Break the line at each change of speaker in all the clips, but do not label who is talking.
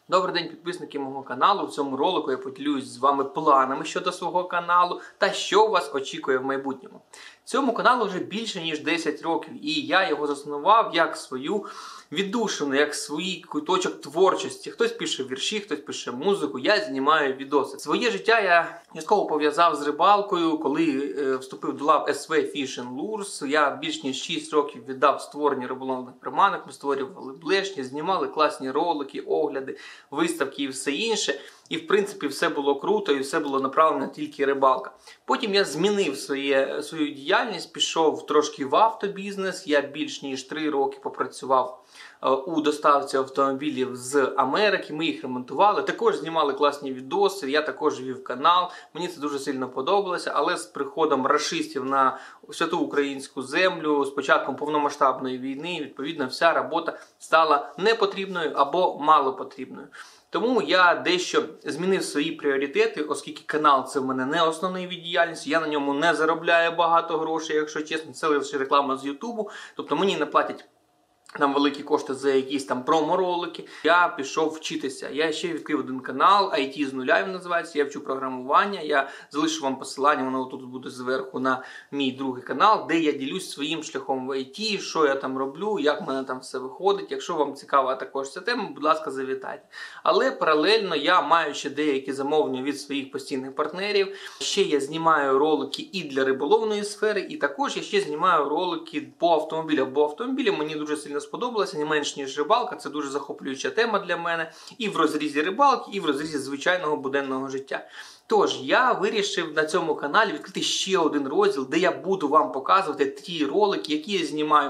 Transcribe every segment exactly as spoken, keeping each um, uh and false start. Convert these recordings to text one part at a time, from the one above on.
Добрий день, підписники мого каналу. В цьому ролику я поділюсь з вами планами щодо свого каналу та що вас очікує в майбутньому. Цьому каналу вже більше ніж десять років, і я його заснував як свою віддушину, як свій куточок творчості. Хтось пише вірші, хтось пише музику, я знімаю відоси. Своє життя я частково пов'язав з рибалкою, коли е, вступив до лав ес ве Fish and Lures. Я більш ніж шість років віддав створенню риболовних приманок, ми створювали блешні, знімали класні ролики, огляди, виставки і все інше. І, в принципі, все було круто і все було направлено тільки рибалка. Потім я змінив своє, свою діяльність, пішов трошки в автобізнес. Я більш ніж три роки попрацював у доставці автомобілів з Америки. Ми їх ремонтували, також знімали класні відоси, я також вів канал. Мені це дуже сильно подобалося, але з приходом рашистів на святу українську землю, з початком повномасштабної війни, відповідно, вся робота стала непотрібною або малопотрібною. Тому я дещо змінив свої пріоритети, оскільки канал це в мене не основний від діяльності, я на ньому не заробляю багато грошей, якщо чесно, це лише реклама з Ютубу, тобто мені не платять там великі кошти за якісь там промо-ролики. Я пішов вчитися. Я ще відкрив один канал, ай ті з нуля він називається, я вчу програмування. Я залишу вам посилання, воно тут буде зверху, на мій другий канал, де я ділюсь своїм шляхом в ай ті, що я там роблю, як в мене там все виходить. Якщо вам цікава також ця тема, будь ласка, завітайте. Але паралельно я маю ще деякі замовлення від своїх постійних партнерів. Ще я знімаю ролики і для риболовної сфери, і також я ще знімаю ролики по автомобілям, бо автомобілі мені дуже сильно сподобалося, не менш ніж рибалка, це дуже захоплююча тема для мене і в розрізі рибалки, і в розрізі звичайного буденного життя. Тож, я вирішив на цьому каналі відкрити ще один розділ, де я буду вам показувати ті ролики, які я знімаю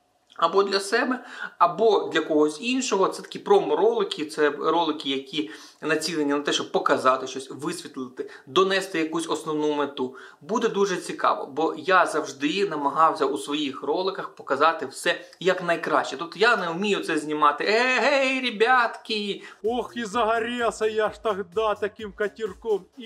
або для себе, або для когось іншого. Це такі промо-ролики, це ролики, які націлені на те, щоб показати щось, висвітлити, донести якусь основну мету. Буде дуже цікаво, бо я завжди намагався у своїх роликах показати все як найкраще. Тобто я не вмію це знімати. Ей, ребятки!
Ох, і загорелся я ж тогда таким катерком. І,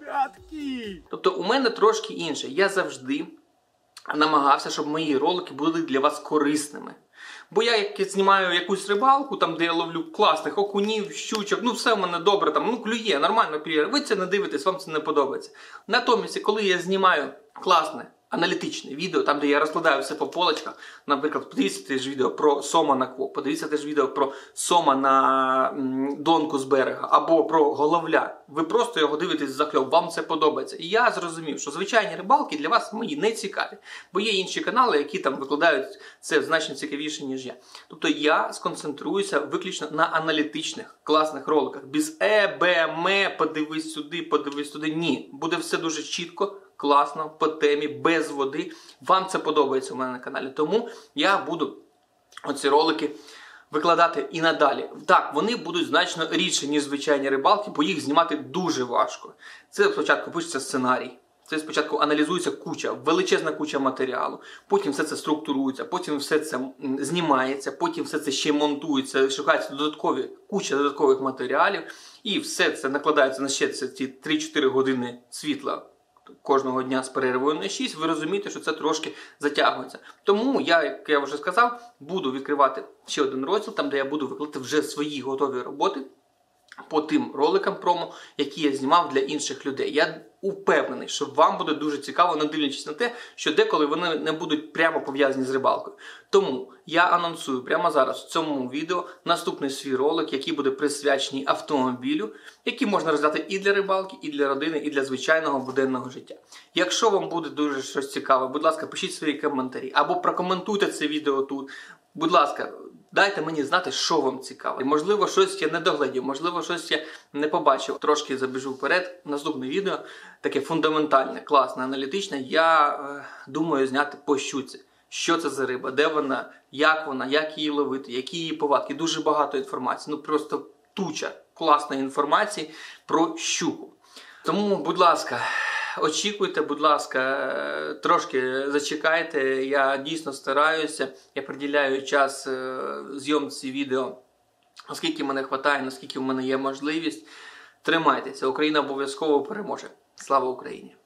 ребятки!
Тобто у мене трошки інше. Я завжди намагався, щоб мої ролики були для вас корисними. Бо я як знімаю якусь рибалку, там де я ловлю класних окунів, щучок, ну все в мене добре, там, ну клює, нормально клює, ви це не дивитесь, вам це не подобається. Натомість, коли я знімаю класне, аналітичне відео, там де я розкладаю все по полочках, наприклад, подивіться теж відео про сома на квок, подивіться теж відео про сома на м, донку з берега, або про головля. Ви просто його дивитесь за кльов, вам це подобається. І я зрозумів, що звичайні рибалки для вас мої не цікаві, бо є інші канали, які там викладають це значно цікавіше, ніж я. Тобто я сконцентруюся виключно на аналітичних, класних роликах. Без е, б, м, подивись сюди, подивись туди. Ні, буде все дуже чітко, класно, по темі, без води. Вам це подобається у мене на каналі. Тому я буду оці ролики викладати і надалі. Так, вони будуть значно рідше, ніж звичайні рибалки, бо їх знімати дуже важко. Це спочатку пишеться сценарій. Це спочатку аналізується куча, величезна куча матеріалу, потім все це структурується, потім все це знімається, потім все це ще монтується, шукаються додаткові, куча додаткових матеріалів, і все це накладається на ще ці три-чотири години світла кожного дня з перервою на шість, ви розумієте, що це трошки затягується. Тому я, як я вже сказав, буду відкривати ще один розділ, там де я буду викладати вже свої готові роботи по тим роликам промо, які я знімав для інших людей. Я упевнений, що вам буде дуже цікаво, не дивлячись на те, що деколи вони не будуть прямо пов'язані з рибалкою. Тому я анонсую прямо зараз в цьому відео наступний свій ролик, який буде присвячений автомобілю, який можна розглядати і для рибалки, і для родини, і для звичайного буденного життя. Якщо вам буде дуже щось цікаве, будь ласка, пишіть свої коментарі, або прокоментуйте це відео тут. Будь ласка, дайте мені знати, що вам цікаво. Можливо, щось я не догледів, можливо, щось я не побачив. Трошки забіжу вперед. Наступне відео, таке фундаментальне, класне, аналітичне, я е, думаю зняти по щуці. Що це за риба, де вона, як вона, як її ловити, які її повадки. Дуже багато інформації, ну просто туча класної інформації про щуку. Тому, будь ласка, очікуйте, будь ласка, трошки зачекайте, я дійсно стараюся, я приділяю час зйомці відео, наскільки мене вистачає, наскільки в мене є можливість. Тримайтеся, Україна обов'язково переможе. Слава Україні!